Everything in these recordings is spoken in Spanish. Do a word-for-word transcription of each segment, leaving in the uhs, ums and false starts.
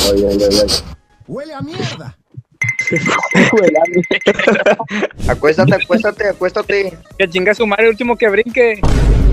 ay, ay, ay, ay. Huele a mierda. Acuéstate, acuéstate, acuéstate. Que chinga su madre el último que brinque.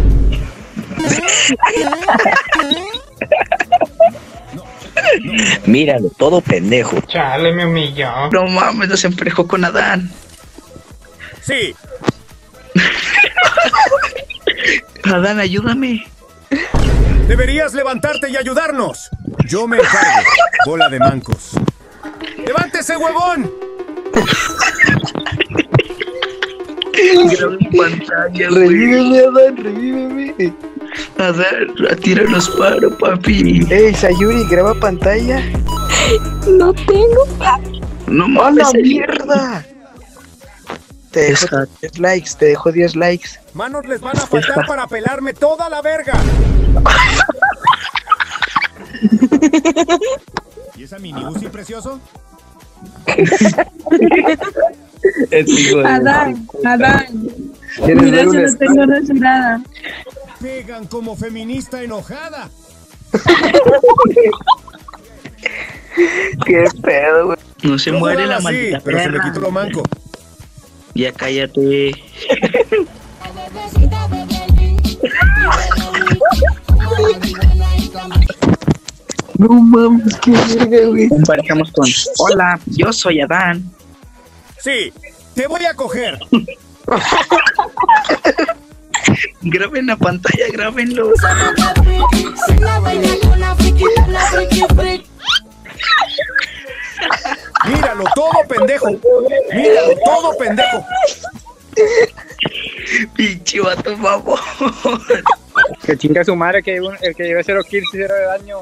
Míralo, todo pendejo. Chale, me humilló. No mames, no se emparejó con Adán. Sí. Adán, ayúdame. Deberías levantarte y ayudarnos. Yo me encargo. Bola de mancos. ¡Levántese, huevón! Graba pantalla, revíveme, Adán, revíveme. Adán, tira los paros, papi. Ey, Sayuri, graba pantalla. No tengo. No ¡A mames, la mierda! Te dejo Exacto. diez likes, te dejo diez likes. Manos les van a faltar para pelarme toda la verga. ¿Y esa mini Uzi precioso? Adán, Adán. ¿Quieres Mira, ver yo un no tengo retirada. Pegan como feminista enojada. ¿Qué pedo, güey? No se No muere jugaba la así, maldita pero se le perra. quitó lo manco. Ya cállate. No mames, qué verga, güey. Comparejamos con: hola, yo soy Adán. Sí, te voy a coger. Graben la pantalla, grábenlo. Míralo todo, pendejo. Míralo todo, pendejo. Pinche vato, favor. Que chinga su madre que un- el que lleve cero kills y cero de daño.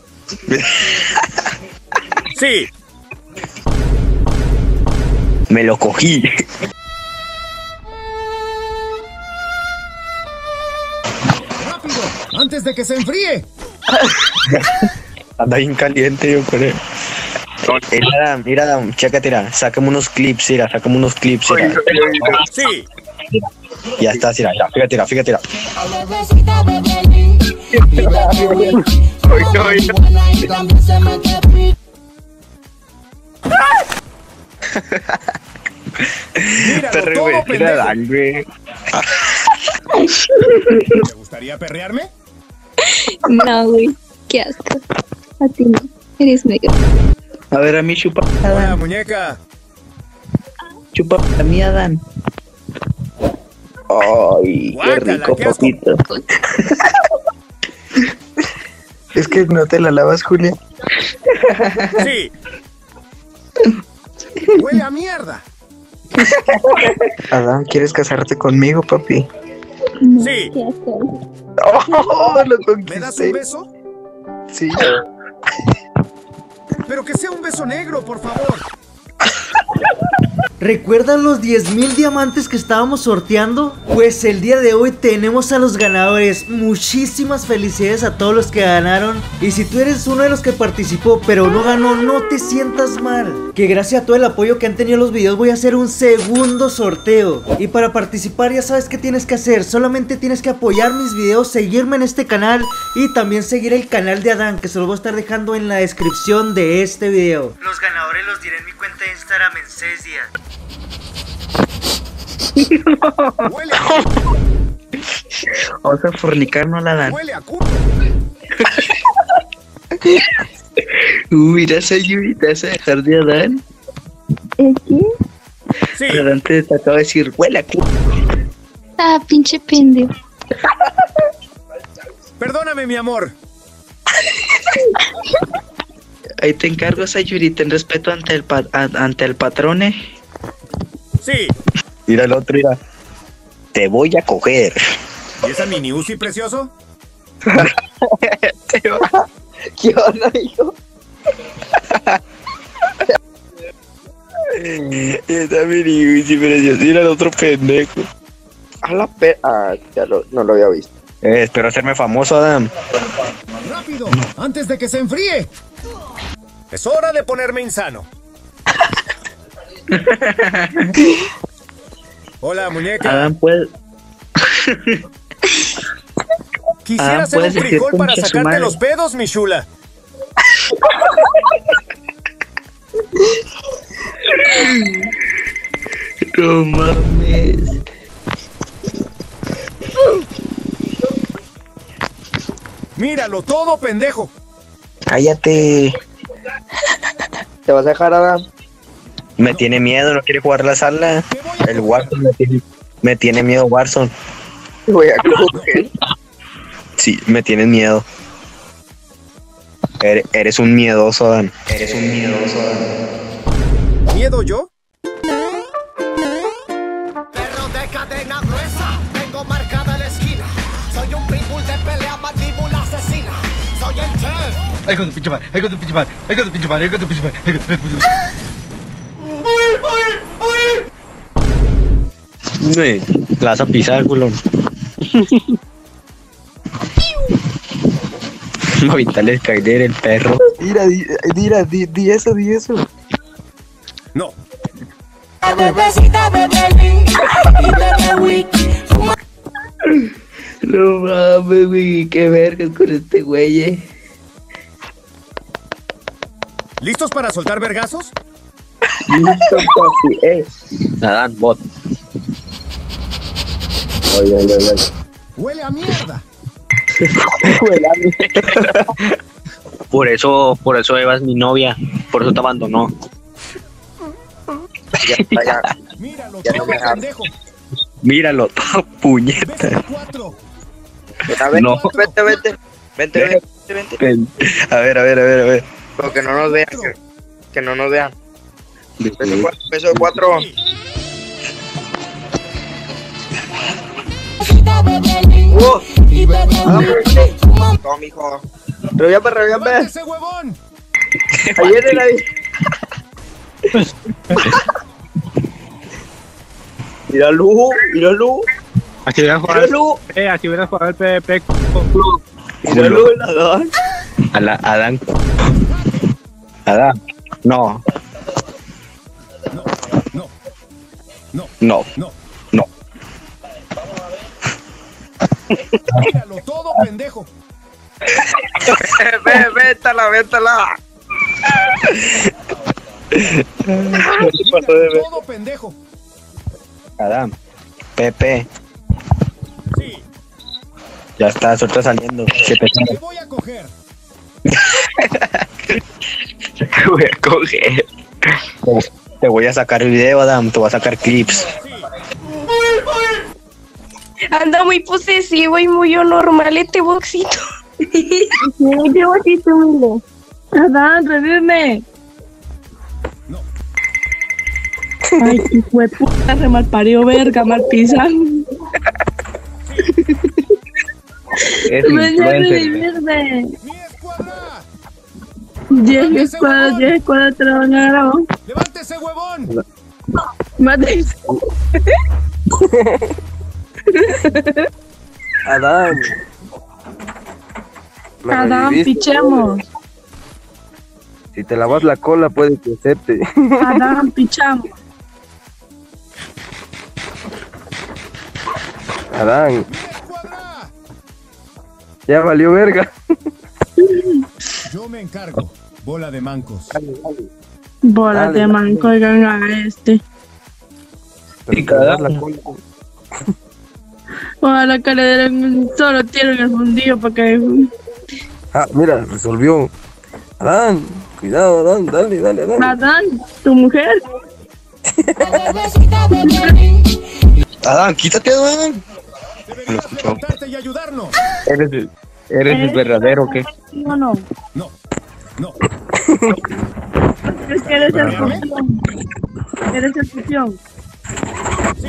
Sí, Me lo cogí. rápido, antes de que se enfríe. Anda bien caliente, yo creo. Mira, mira, chécate, mira, sácame unos clips, mira, sácame unos clips, mira. Sí, Ya está, mira, mira, fíjate, mira, fíjate, mira. míralo todo, pendejo. güey. ¿Te gustaría perrearme? No, güey. Qué asco. A ti no. Eres negro. A ver, a mí chupa, Hola, Adán, muñeca. chupa a mí, Adán. Ay, qué Guácala, rico, qué asco. papito. Es que no te la lavas, Julia. Sí. Huele a mierda. Adán, ¿quieres casarte conmigo, papi? No, Sí. qué asco. ¡Oh, lo ¿Me das conquisté! un beso? Sí. Pero que sea un beso negro, por favor. ¿Recuerdan los diez mil diamantes que estábamos sorteando? Pues el día de hoy tenemos a los ganadores. Muchísimas felicidades a todos los que ganaron. Y si tú eres uno de los que participó pero no ganó, no te sientas mal, que gracias a todo el apoyo que han tenido los videos voy a hacer un segundo sorteo. Y para participar ya sabes qué tienes que hacer. Solamente tienes que apoyar mis videos, seguirme en este canal y también seguir el canal de Adán, que se lo voy a estar dejando en la descripción de este video. Los ganadores los diré en mi cuenta de Instagram en seis días. Huele a, Vamos a fornicarnos, la Dan. huele a culo. Uy, mira esa Yuri, ¿te vas a dejar de Adán? ¿El qué? Sí, Adán te te acaba de decir, huele a culo. Ah, pinche pendejo. perdóname, mi amor. Ahí te encargo, Sayuri, ten respeto ante el, pa a- ante el patrón, eh. Sí. Mira el otro, mira. Te voy a coger. ¿Y esa mini Uzi precioso? Te va. ¿Qué onda, hijo? Esa mini, sí, precioso. Mira el otro pendejo. A la pe... Ah, ya lo, no lo había visto. Eh, espero hacerme famoso, Adam. Rápido, antes de que se enfríe. Es hora de ponerme insano. Hola, muñeca. Adam, puedes. Quisiera Ah, hacer un puedes decir frijol para concha su sacarte madre. los pedos, mi chula. No mames. Míralo todo, pendejo. Cállate. ¿Te vas a dejar, Adán? Me tiene miedo, no quiere jugar la sala. Te voy a El Warzone me tiene, me tiene miedo, Warzone. Te voy a coger. Sí, me tienes miedo. Eres, eres un miedoso, Dan. Eres un miedoso, Dan. ¿Miedo yo? Perro de cadena gruesa, tengo marcada la esquina. Soy un pitbull de pelea, mandíbula asesina. Soy el chef. Ay, con tu pinche madre, ay, con tu pinche madre, ay, con tu pinche madre, ay, con tu pinche madre, ay, con tu pinche madre. Me la vas a pisar, culón. Ahorita les caeré el perro. Mira, di, mira, di, di eso, di eso. No. Bebecita, bebé linda y bebé wiki. No mames, güey, qué vergas con este güey, eh. ¿Listos para soltar vergazos? Listo, papi, eh. Adán, bot. Oye, oye, oye. Huele a mierda. Por eso, por eso Eva es mi novia. Por eso te abandonó. Ya está, ya. Míralo Ya todo, no me hagas. pendejo. Míralo, todo puñeta. Beso cuatro. A ver, No. vete, vete. Vente, vente, vente. A ver, a ver, a ver, a ver. Pero que no nos vean, que, que no nos vean. Beso cuatro. Beso de cuatro. ¡Oh! No, mijo. Reviame, reviame. ¡Levántese, huevón! Ahí viene ahí. Míralo, míralo. Así hubieras jugado el Míralo. P P, así hubieras jugado el P P. Míralo, el Adán. A la, Adán. Adán. No, No. No. no, No. no. Míralo todo, pendejo. Ve, vétala, vétala. Míralo todo, pendejo. Adán. Pepe. Sí. Ya está, suelta saliendo. Se te Te voy a coger. Te voy a coger. Te voy a sacar el video, Adam. Te voy a sacar clips. Anda muy posesivo y muy anormal este boxito. Sí, qué boxito, mire. Adán, revíveme. No. Ay, qué fue puta, re mal parió, verga, mal pisado. Es Ven a influencer. revivirme. Mi escuadra. diez escuadras, diez escuadras te lo van a grabar. ¡Levántese, huevón! Mate. Adán. Me Adán, reviviste. pichamos. Si te lavas la cola, puede que acepte. Adán, pichamos. Adán, ¡Mi escuadra! ya valió verga. Yo me encargo. Bola de mancos. Bola Dale, de dale. manco, oigan a este. Pero si te lavas la cola. Ojalá que le den un solo tiro en el fundillo para que... Ah, mira, resolvió. Adán, cuidado, Adán, dale, dale, Adán. Adán, tu mujer. Adán, quítate, Adán. Deberías levantarte y ayudarnos. ¿Eres el, eres el verdadero o qué? No, no. No. No. Es que eres el campeón. Eres el campeón. Sí.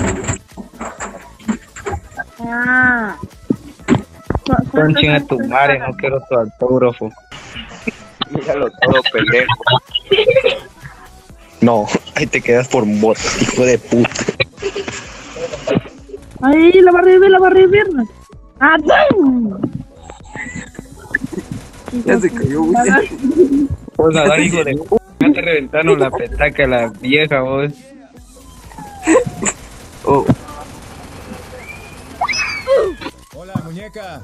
Ah. Con chinga tu madre, no quiero tu autógrafo. Míralo todo, pendejo. No, ahí te quedas por bot, hijo de puta. Ahí la va a revivir, la va a revivir. ¡Adán! Ya se cayó, güey. Adán. Pues Adán, hijo de p***, ya te reventaron la petaca la vieja, vos. Oh, Hola, muñeca.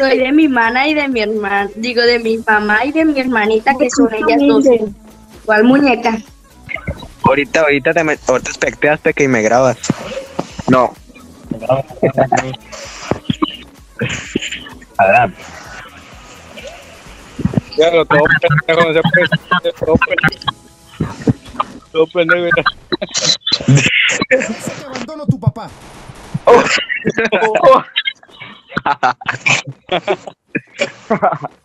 Soy de mi hermana y de mi hermana. Digo, de mi mamá y de mi hermanita, que son ellas dos. ¿Cuál muñeca? Ahorita, ahorita te me, ahorita especteas Peque y me grabas. No. Adán. Ya lo todo pendejo, no se puede. Todo pendejo. Todo pendejo. Te abandono tu papá. Oh. Oh.